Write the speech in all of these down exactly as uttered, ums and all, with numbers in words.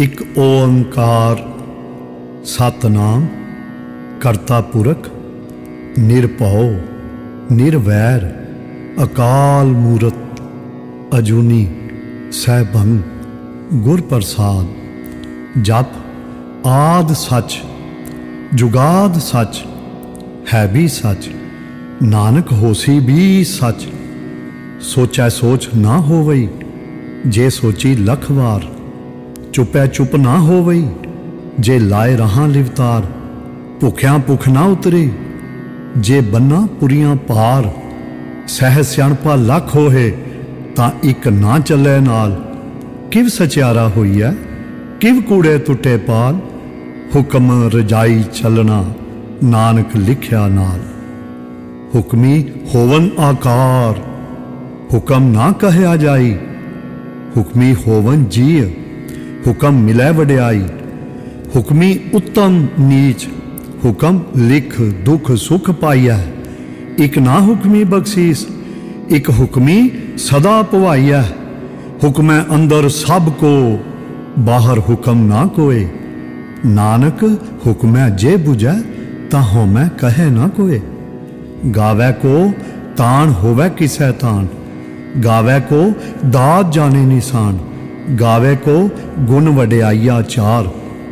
एक ओंकार सतनाम करता पुरख निरभौ निर्वैर अकाल मूरत अजूनी सहभंग गुर प्रसाद। जप आद सच जुगाद सच है भी सच, नानक होसी भी सच। सोचै सोच ना होवई, जे सोची लख वार। चुपै चुप ना होवई, जे लाए रहां लिवतार। भुख्यां भुख ना उतरी, जे बन्ना पुरियां पार। सह सियाणपा लख होए, तां इक ना चलै नाल। किव सचियारा होईऐ, किव कूड़े टुटे पाल। हुक्म रजाई चलना, नानक लिख्या नाल। हुक्मी होवन आकार, हुक्म ना कहया जाई। हुक्मी होवन जीय, हुक्म मिलै वड्याई। हुक्मी उत्तम नीच, हुक्म लिख दुख सुख पाइया। एक ना हुक्मी बख्शीस, एक हुक्मी सदा पवाइया। हुक्मै अंदर सब को, बाहर हुक्म ना कोय। नानक हुक्मै जे बुझै, तां होमै कहे ना कोय। गावै को तान होवै किसै तान, गावै को दाद जाने निशान। गावे को गुण वड्याइया चार,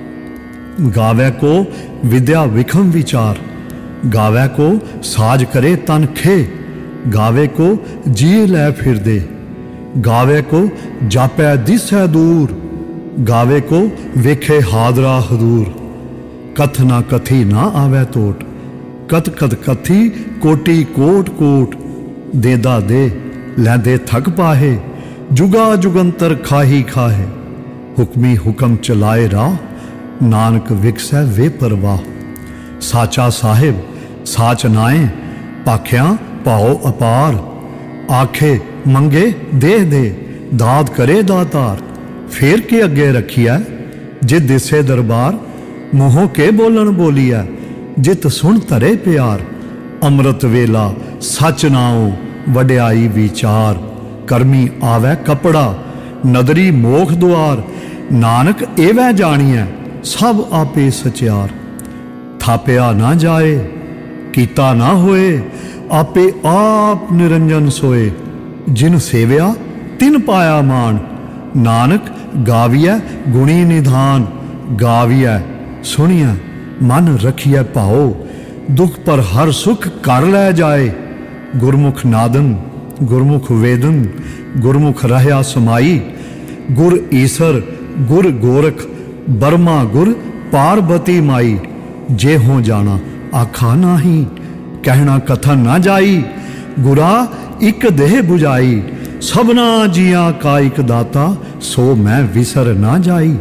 गावे को विद्या विखम विचार। गावे को साज करे तन खे, गावे को जिए लै फिर दे। गावे को जापै दिसै दूर, गावे को वेखे हादरा हदूर। कथ ना कथी ना आवे तोट, कत कत कथी कोटि कोट कोट। देदा दे लैंदे थक पाहे, जुगा जुगंतर खाही खाहे। हुक्मी हुक्म चलाए राह, नानक विकसै वे परवाह। साचा साहिब साच नाए, पाख्या पाओ अपार। आखे मंगे दे दे, दाद करे दातार। फेर के अगे रखिया, जे दिसे दरबार। मोहो के बोलन बोलिया, जित सुन धरे प्यार। अमृत वेला सच नाओ, वड्याई विचार। करमी आवे कपड़ा, नदरी मोख द्वार। नानक एवै जानिए, सब आपे सचियार। थापया ना जाए, कीता ना होए, आपे आप निरंजन सोए। जिन सेव्या तिन पाया मान। नानक गाविया गुणी निधान। गाविया सुनिया मन रखिया भाओ। दुख पर हर सुख कर लै जाए। गुरमुख नादन गुरमुख वेदन, गुरमुख रहया समाई। गुर ईसर गुर गोरख, बर्मा गुर पार्वती माई। जे हो जाना आखा नाही, कहना कथन ना जाई। गुरा इक देह बुझाई, सबना जिया का इक दाता। सो मैं विसर ना जाई।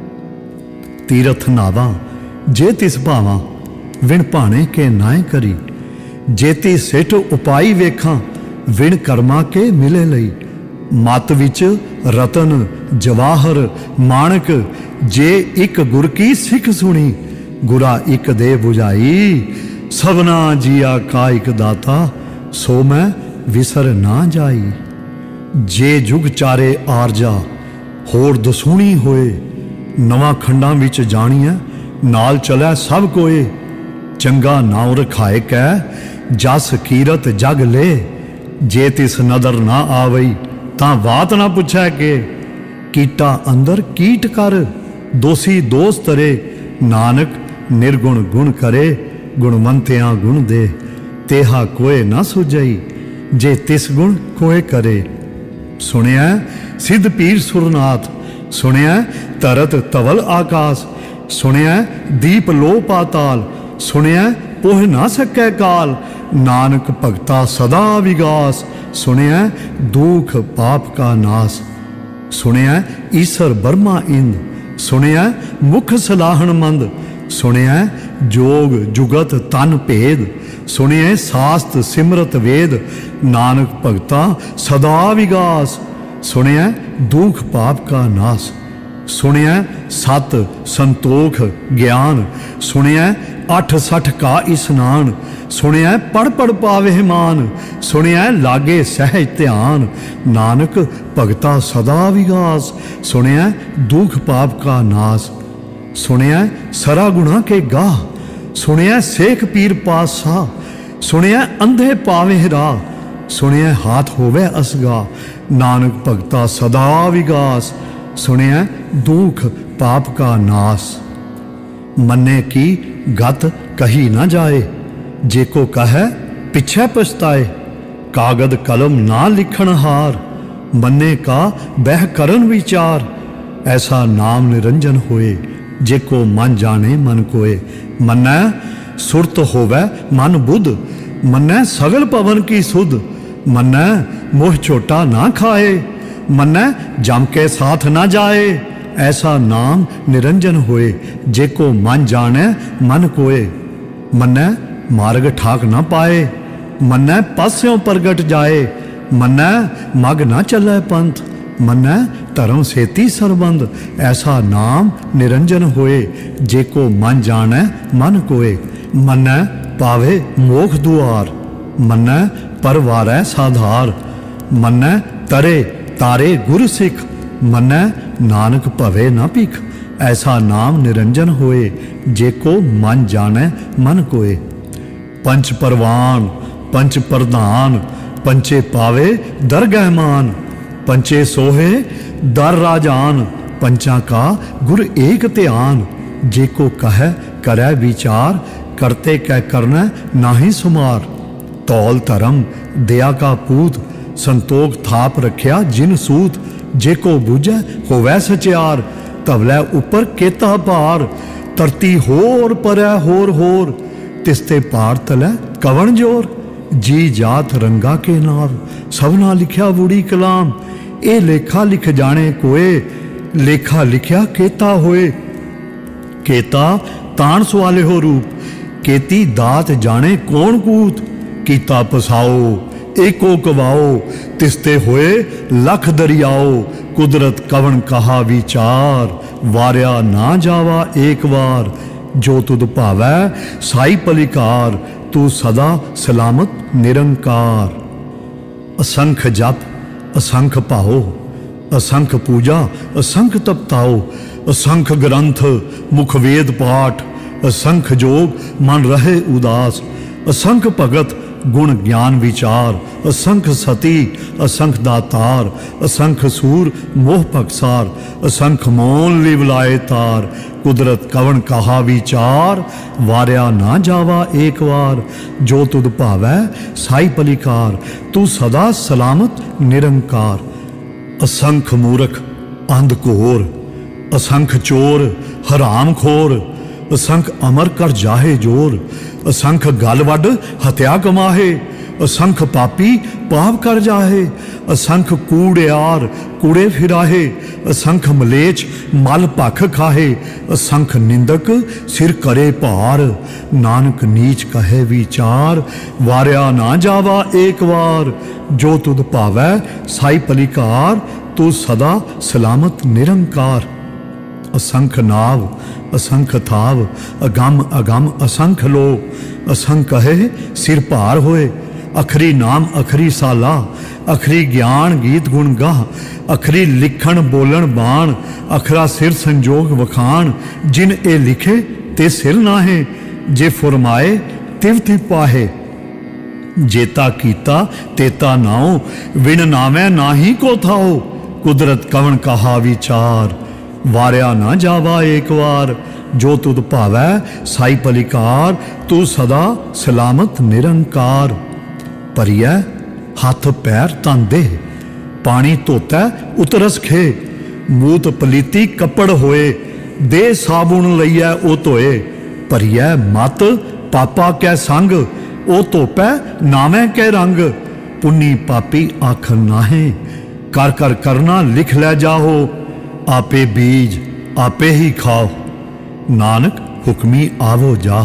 तीरथ नावा जे तिस भावां, विण भाणे के नाए करी। जेती सिठ उपाई वेखां, विण कर्मा के मिले लई। मत विच रतन जवाहर माणक, जे इक गुर की सिख सुनी। गुरा इक दे बुझाई, सबना जिया का इक दाता। सो मैं विसर ना जाई। जे जुग चारे आरजा, होर दसूणी होए। नवां खंडां विच जाणिया, नाल चलै सब कोए। चंगा नाव रखाए कै, जस कीरत जग ले। जे तिस नदर ना आवई, तां बात ना पुछै के। कीटा अंदर कीट कर, दोषी दोष तरे। नानक निर्गुण गुण करे, गुणवंतियां गुण दे। तेहा कोय ना सुझई, जे तिस गुण कोय करे। सुनिया सिद्ध पीर सुरनाथ, सुनिया तरत तवल आकाश। सुनिया दीप लो पाताल, सुनिया पोह ना सकै काल। नानक भगता सदा विगास, सुनिया दुख पाप का नाश। सुनिया ईसर बर्मा इंद, सुनिया मुख सलाहन मंद। सुनिया जोग जुगत तन भेद, सुनिया शास्त सिमरत वेद। नानक भगता सदा विगास, सुनिया दुख पाप का नाश। सुनिया सत संतोख ज्ञान, सुनिया अठ सठ का इस्नान, सुनिया पढ़ पढ़ पावे मान, सुनिया लागे सहज ध्यान, नानक भगता सदा विगास, सुनिया दुख पाप का नाश, सुनिया सरा गुना के गाह, सुनिया सेख पीर पासा, सुनिया अंधे पावे राह, सुनिया हाथ होवे असगा, नानक भगता सदा विगास, सुनिया दुख पाप का नाश। मन्ने की गत कही न जाए, जेको कहे पिछे पछताए, कागद कलम ना लिखण हार, मन्ने का बह करन विचार, ऐसा नाम निरंजन होए, जेको मन जाने मन कोय। मन्ने सुरत होवे मन बुध, मन्ने सगल पवन की सुध, मन्ने मोह छोटा ना खाए, मन्ने जम के साथ ना जाए, ऐसा नाम निरंजन होए, जेको मन जाने मन कोय। मन्ने मार्ग ठाक ना पाए, मन्ने पास्यों प्रगट जाए, मन्ने मग ना चले पंथ, मन्ने धर्म सेती सरबंध, ऐसा नाम निरंजन होए, जेको मन जाने मन कोय। मन्ने पावे मोख दुआर, मन्ने परवारै साधार, मन्ने तरे तारे गुर सिख, मन्ने नानक भवे न भिख, ऐसा नाम निरंजन होए, जेको मन जाने मन कोय। पंच परवान पंच प्रधान, पंचे पावे दरगह मान, पंचे सोहे दर राजान, पंचा का गुर एक ध्यान, जेको कहे करे विचार, करते कै करना नाही सुमार। तौल धर्म दया का पूत, संतोख थाप रखिया जिन सूत, जेको बूझे होवै सचियार, तवलै उपर केता पार, तरती होर परै होर होर, तिसते पार तलै कवन जोर। जी जात रंगा के नार, सबना लिखिया बूढ़ी कलाम, ए लेखा लिख जाने कोए, लेखा लिखिया केता होए। केता तान सवाले हो रूप, केती दात जाने कौन कूत, कीता पसाओ एको कवाओ, तिसते होए लख दरियाओ, कुदरत कवन कहा विचार, वारिया ना जावा एक बार, जो तुद भावै साई पलिकार, तू सदा सलामत निरंकार। असंख जप असंख पाओ, असंख पूजा असंख तपताओ, असंख ग्रंथ मुख वेद पाठ, असंख जोग मन रहे उदास, असंख भगत गुण ज्ञान विचार, असंख सती असंख दातार, असंख सूर मोह पक्षार, असंख मौन लिवलाए तार, कुदरत कवन कहा विचार, वारिया ना जावा एक बार, जो तुद भावै साई पलिकार, तू सदा सलामत निरंकार। असंख मूर्ख अंध घोर, असंख चोर हराम खोर, असंख अमर कर जाहे जोर, असंख गल वड हत्या कमाहे, असंख पापी पाप कर जाहे, असंख कूड़ियार कूड़े फिराहे, असंख मलेच मल भख खाहे, असंख निंदक सिर करे भार, नानक नीच कहे विचार, वारिया ना जावा एक बार, जो तुद भावै साई पलिकार, तू सदा सलामत निरंकार। असंख नाव असंख थाव, अगम अगम असंख लो, असंख कहे सिर भार होए, अखरी नाम अखरी साला, अखरी ज्ञान गीत गुण गाह, अखरी लिखण बोलन बाण, अखरा सिर संजोग वखाण, जिन ए लिखे ते सिर नाहे, जे फुरमाए तिव तिव पाहे, जेता कीता तेता नाओ, विन नामै नाही को थाओ, कुदरत कवन कहा विचार, वारिया ना जावा एक बार, जो तुद भावै साई पलिकार, तू सदा सलामत निरंकार। परियै हथ पैर तन दे, पानी धोतै उतरस खे, मूत पलीती कपड़ होए, दे साबुन लईयै ओ धोए, परियै मत पापा कै संग, ओ धोपै नामै कै रंग, पुन्नी पापी आखन नाहे, कर कर करना लिख लै जाहो, आपे बीज आपे ही खाओ, नानक हुक्मी आवो जा।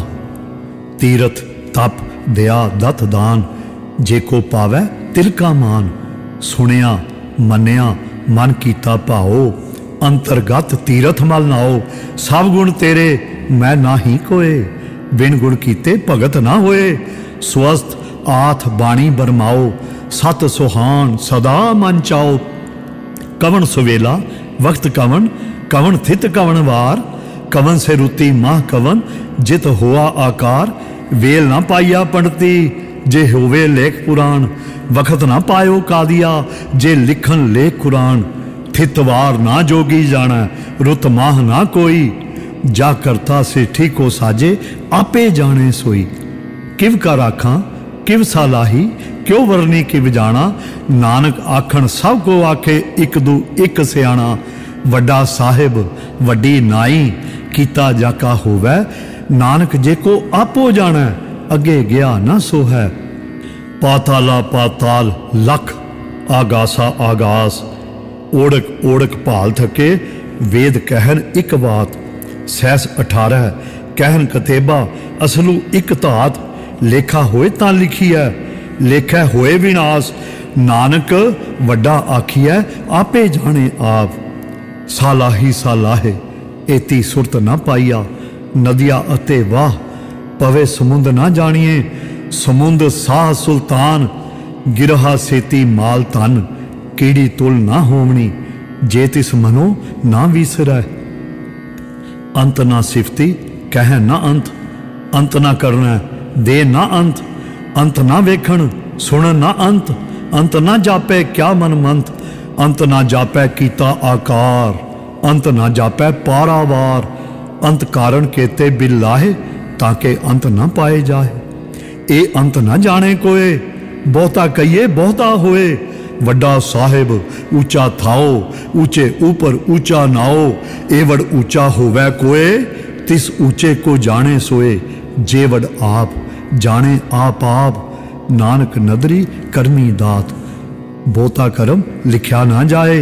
तीरथ तप दया दत्त दान, जेको पावै तिल का मान, सुनिया मन्निया मन कीता भाओ, अंतरगत तीरथ मल नाओ, सब गुण तेरे मैं ना ही कोए, बिन गुण कीते भगत ना होए, स्वस्थ आथ बाणी बरमाओ, सत सुहान सदा मन चाओ, कवन सुवेला वक्त कवन, कवन थित कवन वार, कवन से रुति माह कवन, जित होआ आकार, वेल ना पाइया पंडती जे होवे लेख पुराण, वखत ना पायो कादिया जे लिखन लेख कुरान, थितवार ना जोगी जाना रुत माह ना कोई, जा करता सेठी को साजे आपे जाने सोई, किव का राखा किव सालाही क्यों वरनी किव जाना, नानक आखन सब को आखे इक दू इक सियाणा, वड्डा साहिब वड्डी नाई कीता जाका होवै, नानक जे को आपो जाना अगे गया ना सो है, पाताला पाताल लख आगासा आगास, ओढ़क ओढ़क भाल थके वेद कहन इक बात, सैस अठारह कहन कतेबा असलू इक धात, लेखा होए तां लिखी है लेखा होए विनाश, नानक वड्डा आखिया आपे जाने आप, सालाही सालाहे एती सुरत ना पाइया, नदिया अते वाह पवे समुंद ना जानिए, समुंद साह सुल्तान गिरहा सेती माल तन, कीड़ी तुल ना होवनी जे तिस मनो ना विसरै, अंत ना सिफती कह ना अंत, अंत ना करना दे ना अंत, अंत ना वेखण सुन ना अंत, अंत ना जापै क्या मन मंत, अंत ना जापै कीता आकार, अंत ना जापै पारावार, अंत कारण केते बिल लाहे ताके अंत ना पाए जाए, ए अंत ना जाने कोए, बहुता कहिए बहुता होए, वड्डा साहिब ऊंचा थाओ, ऊंचे ऊपर ऊंचा नाओ, एवड़ ऊंचा होवै कोए, तिस ऊंचे को जाने सोए, जेवड़ आप जाने आप आप, नानक नदरी करमी दात, बहुता करम लिखया ना जाए,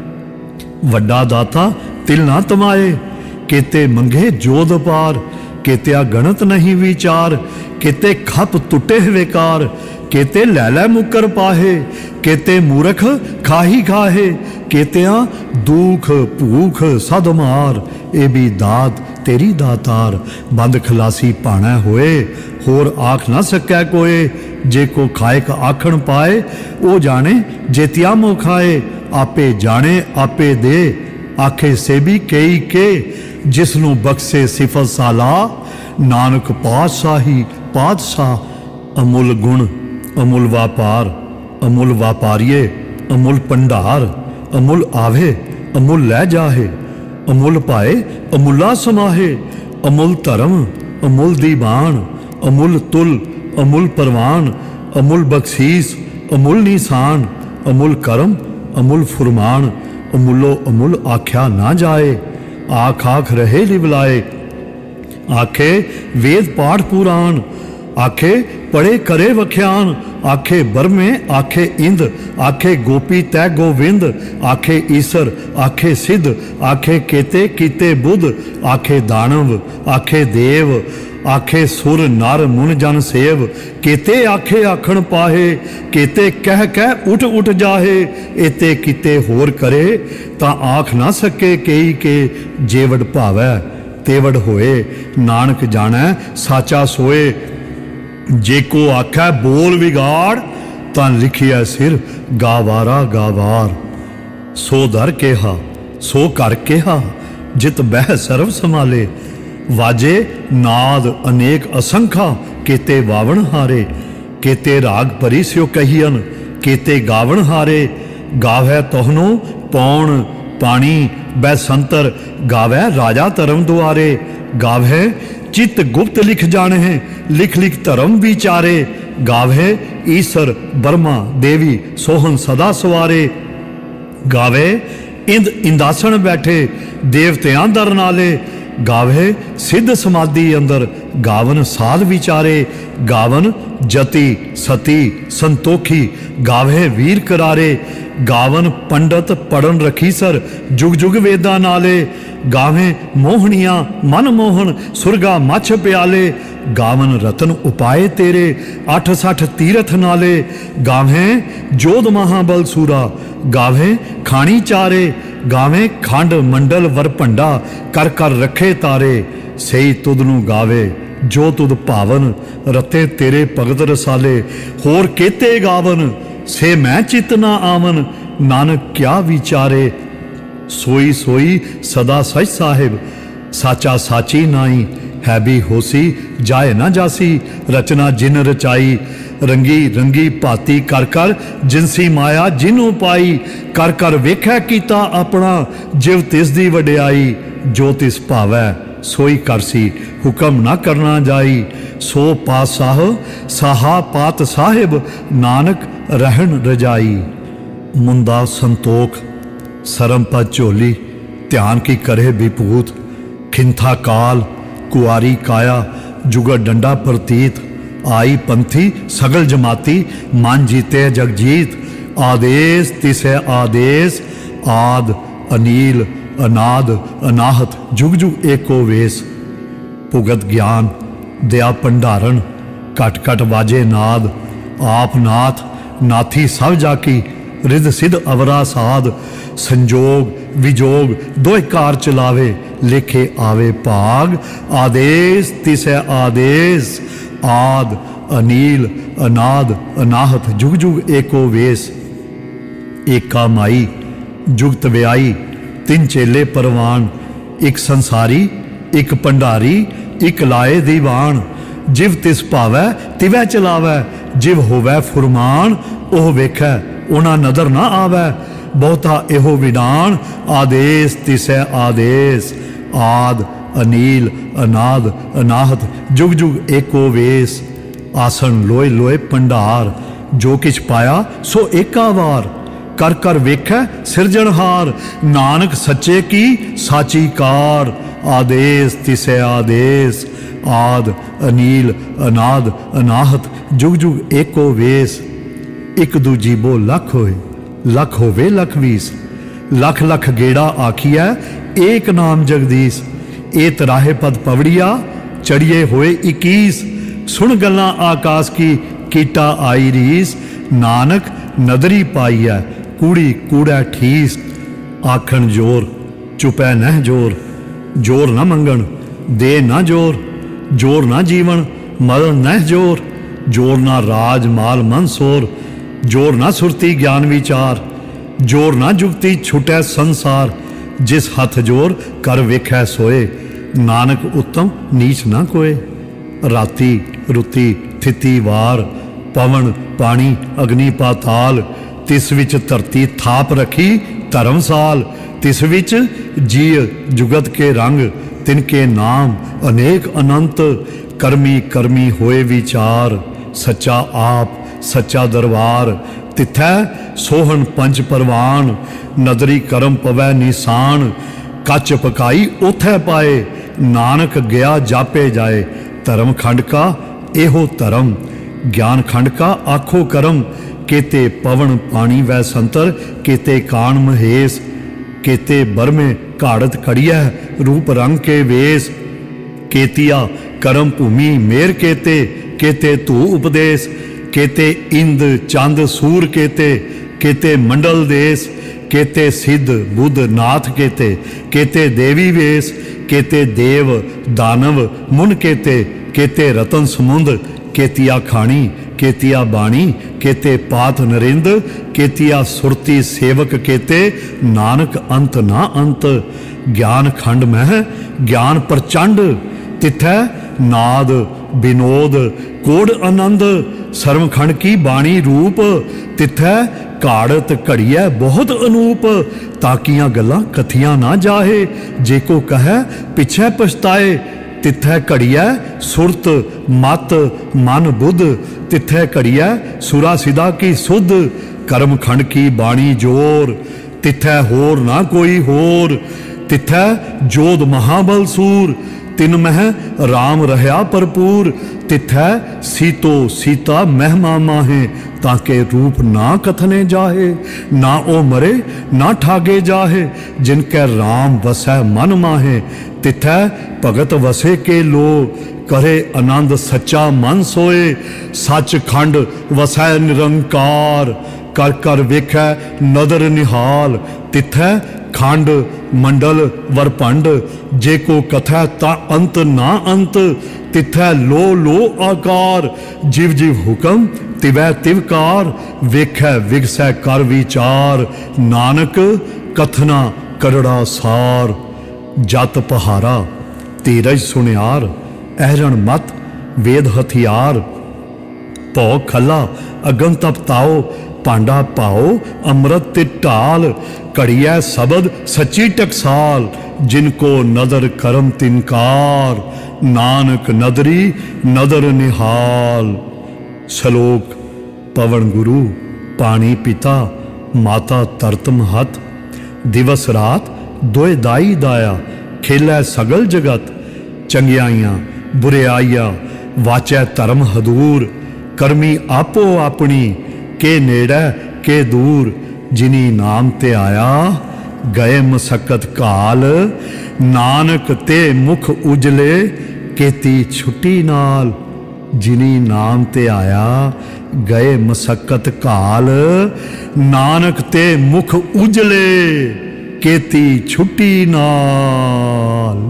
वड्डा दाता तिल ना तमाए, केते मंगे जोध पार, केत्या गणत नहीं विचार, केते खप टुटे वेकार, केते लैलै मुकर पाहे, केते मूरख खाही खाहे, केत्या दुख भूख सद मार, ए भी दात तेरी दातार, बंद खलासी पाना होए, होर आख ना सकै कोए, जे को खाएक आखण पाए, ओ जाने जेतिया मो खाए, आपे जाने आपे दे, आखे से भी कई के, जिसनू बख्शे सिफत साला, नानक पातशाही पातशाह, अमुल गुण अमुल व्यापार, अमुल व्यापारिये अमुल भंडार, अमुल आवे अमुल लै जाहे, अमुल पाए अमुला समाहे, अमुल धर्म अमुल दीवान, अमुल तुल अमुल परवान, अमुल बख्शीस अमुल निशान, अमुल करम अमुल फुरमान, अमुलो अमुल आख्या ना जाए, आख आख रहे लिवलाए, आखे वेद पाठ पुराण, आखे पढ़े करे वख्यान, आखे बरमे आखे इंद, आखे गोपी तै गोविंद, आखे ईसर आखे सिद्ध, आखे केते कीते बुध, आखे दानव आखे देव, आखे सुर नर मुन जन सेव, केते आखे आखण पाहे, केते कह कह उठ उठ जाहे, एते किते होर करे, तां आख ना सके केई के, जेवड़ भावै तेवड़ होए, नानक जानै साचा सोए, जे को आखै बोल विगाड़, तां लिखिया सिर गावारा गावार, सो दर केहा सो कर केहा, जित बह सर्व संभाले, वाजे नाद अनेक असंखा, केते वावण हारे, केते राग परी स्यो कहियन, केते गावण हारे, गावै तोहनो पौण पानी बै संतर, गावै राजा धर्म दुआरे, गावै चित गुप्त लिख जाने हैं, लिख लिख धर्म विचारे, गावे ईसर बर्मा देवी सोहन सदा सवारे, गावे इंद इंदासन बैठे देवत्यां दर नाले, गावे सिद्ध समाधि अंदर गावन साध विचारे, गावन जति सती संतोखी, गावे वीर करारे, गावन पंडित पढ़न रखीसर, जुग जुग वेदा नाले, गावे मोहनिया मन मोहन, सुरगा मछ प्याले, गावन रतन उपाय तेरे, अठ सठ तीरथ नाले, गावे जोध महाबल सूरा, गावे खानी चारे, गावे खंड मंडल वर भंडा, कर कर रखे तारे, सही तुदनू गावे जो तुद भावन, रते तेरे भगत रसाले, होर केते गावन, से मैं चित ना आवन, नानक क्या विचारे, सोई सोई सदा सच साहिब, साचा साची नाई, है भी होसी जाए ना जासी, रचना जिन रचाई, रंगी रंगी भाती कर कर, जिनसी माया जिनों पाई, कर कर वेखै कीता अपना, जिव तिस दी वड्याई, जो तिस भावै सोई करसी, हुक्म ना करना जाई, सो पातशाह साहा पात साहिब, नानक रहन रजाई। मुंदा संतोख सरम पद झोली, ध्यान की करे विभूत, खिंथा काल कुआरी काया, जुगत डंडा प्रतीत, आई पंथी सगल जमाती, मन जीते जगजीत, आदेश तिसै आदेश, आद अनील अनाद अनाहत, जुग जुग एको वेस, भुगत ज्ञान दया भंडारण, घट घट वाजे नाद, आप नाथ नाथी सब जाकी, रिद सिद्ध अवरा साध, संजोग विजोग दोए कार चलावे, लेखे आवे भाग, आदेश तिसै आदेश, आद अनील अनाद अनाहत, जुग जुग एको वेस, एका माई जुगत व्याई, तिन चेले परवान, एक संसारी एक भंडारी, एक लाए दीवान, जिव तिस भावै तिवै चलावै, जिव होवै फुरमान, ओह वेखै उना नदर ना आवै, बहुता एहो विडान, आदेश तिसै आदेश, आद अनील अनाद अनाहत, जुग जुग एको वेस, आसन लोए लोए भंडार, जो किछ पाया सो एका वार, कर कर वेखै सिरजनहार, नानक सच्चे की साची कार, आदेश तिसै आदेश, आद अनील अनाद अनाहत, जुग जुग एको वेस, एक दूजी बो लख होए, लख होवे लख बीस, लख लख गेड़ा आखिया, एक नाम जगदीश, ए तराहे पद पवड़िया, चढ़िए होए इक्कीस, सुन गल्लां आकाश की कीटा आई रीस, नानक नदरी पाई है कूड़ी कूड़ा ठीस, आखन जोर चुपै नह जोर, जोर न मंगण दे न जोर, जोर न जीवन मरण नह जोर, जोर ना राज माल मनसोर, जोर ना सुरती ज्ञान विचार, जोर ना जुगती छुटै संसार, जिस हथ जोर कर वेखै सोए, नानक उत्तम नीच ना कोए, राती रुती थिती वार, पवन पानी अग्नि पाताल, तिस विच धरती थाप रखी धर्मसाल, तिस विच जीव जुगत के रंग, तिनके नाम अनेक अनंत, कर्मी कर्मी होए विचार, सच्चा आप सच्चा दरबार, तिथै सोहन पंच परवान, नदरी करम पवै निशान, कच पकाई ओथै पाए, नानक गया जापे जाए, धर्म खंड का एहो धर्म, ज्ञान खंड का आखो करम, केते पवन पानी वै संतर, केते कान महेश, केते बरमे घाड़त खड़िया, रूप रंग के वेश, केतिया करम भूमि मेर केते, केते तू उपदेश, केते इंद चंद सूर केते, केते मंडल देश, केते सिद्ध बुद्ध नाथ केते, केते देवी वेश, केते देव दानव मुन केते, केते रतन समुंद, केतिया खानी, केतिया बाणी, केते पाथ नरिंद, केतिया सुरती सेवक केते, नानक अंत ना अंत, ज्ञान खंड मह ज्ञान प्रचंड, तिथै नाद विनोद कोड आनंद, सर्वखंड की बाणी रूप, तिथै घाड़त घड़िया बहुत अनूप, ताकियां गल्लां कथियां ना जाहे, जे को कहे पिछे पछताए, तिथै घड़िया सुरत मत मन बुद्ध, तिथै घड़िया सुरा सिदा की सुध, कर्म खंड की बाणी जोर, तिथै होर ना कोई होर, तिथै जोध महाबल सूर, तिन मह राम रहा भरपूर, तिथै सीतो सीता महिमा माहे, ताके रूप ना कथने जाहे, ना ओ मरे ना ठागे जाहे, जिनके राम वसै मन माहे, तिथै भगत वसे के लो, करे आनंद सच्चा मन सोए, सच खंड वसै निरंकार, कर कर वेखै नदर निहाल, तिथै खंड मंडल वरपंड, जे को कथै ता अंत ना अंत, तिथै लो लो आकार, जिव जिव हुक्म तिवै तिवकार, वेखै विगसै कर विचार, नानक कथना करड़ा सार, जत पहारा धीरज सुनियार, अहरण मत वेद हथियार, भौ खला अगन तपताओ, पांडा पाओ अमृत ते ढाल, घड़िया शबद सच्ची टकसाल, जिनको नदर करम तिनकार, नानक नदरी नदर निहाल। श्लोक पवन गुरु पानी पिता माता तरत महत, दिवस रात दोए दाई दाया, खेलै सगल जगत, चंगियाइयां बुरियाइयां वाचै धर्म हदूर, करमी आपो अपनी के नेड़ै के दूर, जिनी नाम ते आया गए मसक्कत काल, नानक ते मुख उजले केती छुट्टी नाल, जिनी नाम ते आया गए मसक्कत काल, नानक ते मुख उजले केती छुट्टी नाल।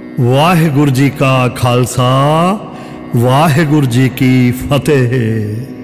वाहिगुरु जी का खालसा, वाहिगुरु जी की फतेह।